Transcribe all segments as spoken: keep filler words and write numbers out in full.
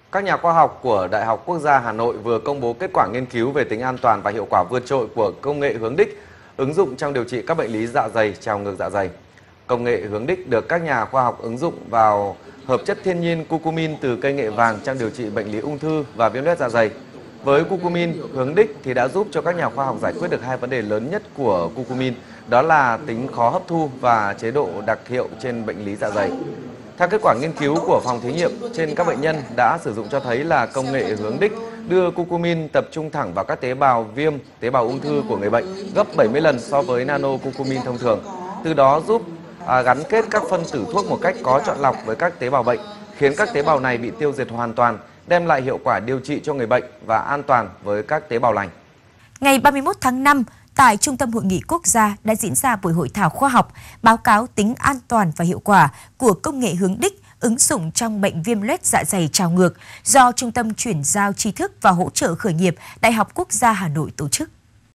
Các nhà khoa học của Đại học Quốc gia Hà Nội vừa công bố kết quả nghiên cứu về tính an toàn và hiệu quả vượt trội của công nghệ hướng đích ứng dụng trong điều trị các bệnh lý dạ dày, trào ngược dạ dày. Công nghệ hướng đích được các nhà khoa học ứng dụng vào hợp chất thiên nhiên curcumin từ cây nghệ vàng trong điều trị bệnh lý ung thư và viêm loét dạ dày. Với curcumin hướng đích thì đã giúp cho các nhà khoa học giải quyết được hai vấn đề lớn nhất của curcumin, đó là tính khó hấp thu và chế độ đặc hiệu trên bệnh lý dạ dày. Theo kết quả nghiên cứu của phòng thí nghiệm trên các bệnh nhân đã sử dụng cho thấy là công nghệ hướng đích đưa curcumin tập trung thẳng vào các tế bào viêm, tế bào ung thư của người bệnh gấp bảy mươi lần so với nano curcumin thông thường. Từ đó giúp à, gắn kết các phân tử thuốc một cách có chọn lọc với các tế bào bệnh, khiến các tế bào này bị tiêu diệt hoàn toàn, đem lại hiệu quả điều trị cho người bệnh và an toàn với các tế bào lành. Ngày ba mươi mốt tháng năm, tại Trung tâm Hội nghị Quốc gia đã diễn ra buổi hội thảo khoa học báo cáo tính an toàn và hiệu quả của công nghệ hướng đích ứng dụng trong bệnh viêm loét dạ dày trào ngược do Trung tâm Chuyển giao tri thức và hỗ trợ khởi nghiệp Đại học Quốc gia Hà Nội tổ chức.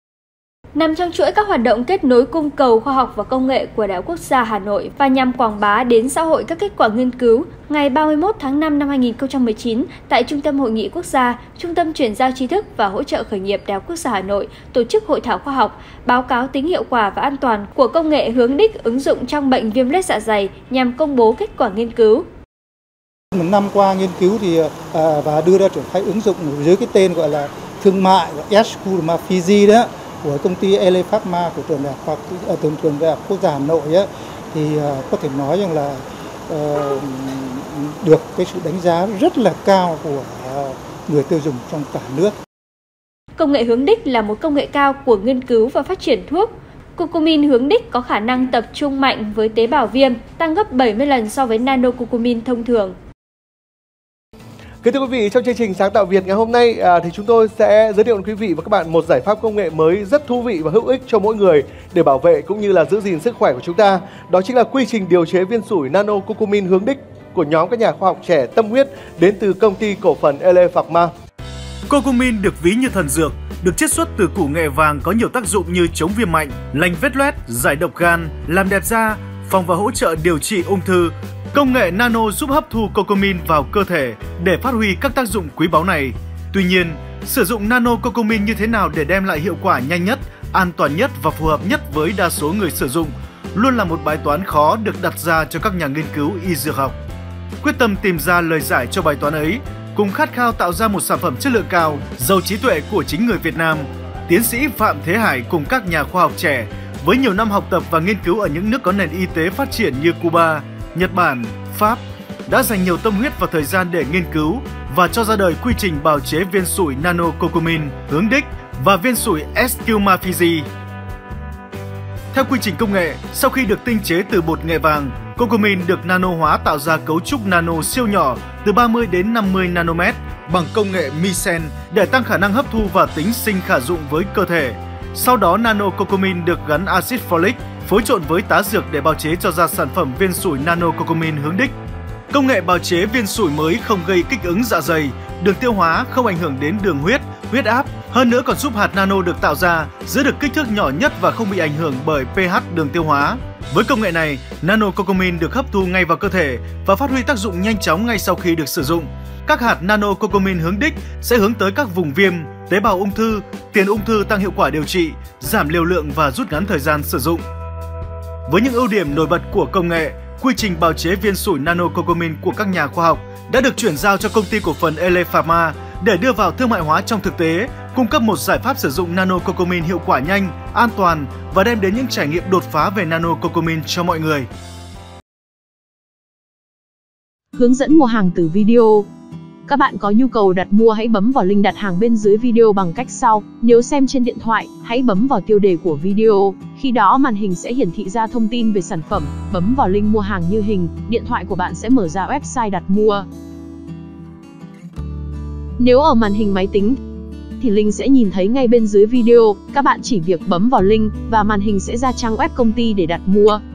Nằm trong chuỗi các hoạt động kết nối cung cầu khoa học và công nghệ của Đại học Quốc gia Hà Nội và nhằm quảng bá đến xã hội các kết quả nghiên cứu, ngày ba mươi mốt tháng năm năm hai nghìn không trăm mười chín, tại Trung tâm Hội nghị Quốc gia, Trung tâm Chuyển giao tri thức và hỗ trợ khởi nghiệp Đại học Quốc gia Hà Nội tổ chức hội thảo khoa học báo cáo tính hiệu quả và an toàn của công nghệ hướng đích ứng dụng trong bệnh viêm loét dạ dày nhằm công bố kết quả nghiên cứu. Một năm qua nghiên cứu thì à, và đưa ra triển khai ứng dụng dưới cái tên gọi là thương mại Esculma-Fizi đó, của công ty e lê Pharma của trường đại học ở trường trường đại học Quốc gia Hà Nội ấy, thì uh, có thể nói rằng là uh, được cái sự đánh giá rất là cao của uh, người tiêu dùng trong cả nước. Công nghệ hướng đích là một công nghệ cao của nghiên cứu và phát triển thuốc. Curcumin hướng đích có khả năng tập trung mạnh với tế bào viêm, tăng gấp bảy mươi lần so với nano curcumin thông thường. Kính thưa quý vị, trong chương trình Sáng tạo Việt ngày hôm nay à, thì chúng tôi sẽ giới thiệu đến quý vị và các bạn một giải pháp công nghệ mới rất thú vị và hữu ích cho mỗi người để bảo vệ cũng như là giữ gìn sức khỏe của chúng ta. Đó chính là quy trình điều chế viên sủi nano curcumin hướng đích của nhóm các nhà khoa học trẻ tâm huyết đến từ công ty cổ phần e lê Pharma. Curcumin được ví như thần dược, được chiết xuất từ củ nghệ vàng có nhiều tác dụng như chống viêm mạnh, lành vết loét, giải độc gan, làm đẹp da, phòng và hỗ trợ điều trị ung thư. Công nghệ nano giúp hấp thu curcumin vào cơ thể để phát huy các tác dụng quý báu này. Tuy nhiên, sử dụng nano curcumin như thế nào để đem lại hiệu quả nhanh nhất, an toàn nhất và phù hợp nhất với đa số người sử dụng luôn là một bài toán khó được đặt ra cho các nhà nghiên cứu y dược học. Quyết tâm tìm ra lời giải cho bài toán ấy, cùng khát khao tạo ra một sản phẩm chất lượng cao, giàu trí tuệ của chính người Việt Nam, tiến sĩ Phạm Thế Hải cùng các nhà khoa học trẻ với nhiều năm học tập và nghiên cứu ở những nước có nền y tế phát triển như Cuba, Nhật Bản, Pháp đã dành nhiều tâm huyết và thời gian để nghiên cứu và cho ra đời quy trình bào chế viên sủi nano curcumin hướng đích và viên sủi Esculma-Fizi. Theo quy trình công nghệ, sau khi được tinh chế từ bột nghệ vàng, curcumin được nano hóa tạo ra cấu trúc nano siêu nhỏ từ ba mươi đến năm mươi nanomet bằng công nghệ Micen để tăng khả năng hấp thu và tính sinh khả dụng với cơ thể. Sau đó nano curcumin được gắn axit folic phối trộn với tá dược để bào chế cho ra sản phẩm viên sủi nano curcumin hướng đích. Công nghệ bào chế viên sủi mới không gây kích ứng dạ dày, đường tiêu hóa, không ảnh hưởng đến đường huyết, huyết áp. Hơn nữa còn giúp hạt nano được tạo ra giữ được kích thước nhỏ nhất và không bị ảnh hưởng bởi pH đường tiêu hóa. Với công nghệ này, nano curcumin được hấp thu ngay vào cơ thể và phát huy tác dụng nhanh chóng ngay sau khi được sử dụng. Các hạt nano curcumin hướng đích sẽ hướng tới các vùng viêm, tế bào ung thư, tiền ung thư tăng hiệu quả điều trị, giảm liều lượng và rút ngắn thời gian sử dụng. Với những ưu điểm nổi bật của công nghệ, quy trình bào chế viên sủi nano curcumin của các nhà khoa học đã được chuyển giao cho công ty cổ phần e lê Pharma để đưa vào thương mại hóa trong thực tế, cung cấp một giải pháp sử dụng nano curcumin hiệu quả nhanh, an toàn và đem đến những trải nghiệm đột phá về nano curcumin cho mọi người. Hướng dẫn mua hàng từ video. Các bạn có nhu cầu đặt mua hãy bấm vào link đặt hàng bên dưới video bằng cách sau. Nếu xem trên điện thoại, hãy bấm vào tiêu đề của video. Khi đó màn hình sẽ hiển thị ra thông tin về sản phẩm. Bấm vào link mua hàng như hình, điện thoại của bạn sẽ mở ra website đặt mua. Nếu ở màn hình máy tính, thì link sẽ nhìn thấy ngay bên dưới video. Các bạn chỉ việc bấm vào link và màn hình sẽ ra trang web công ty để đặt mua.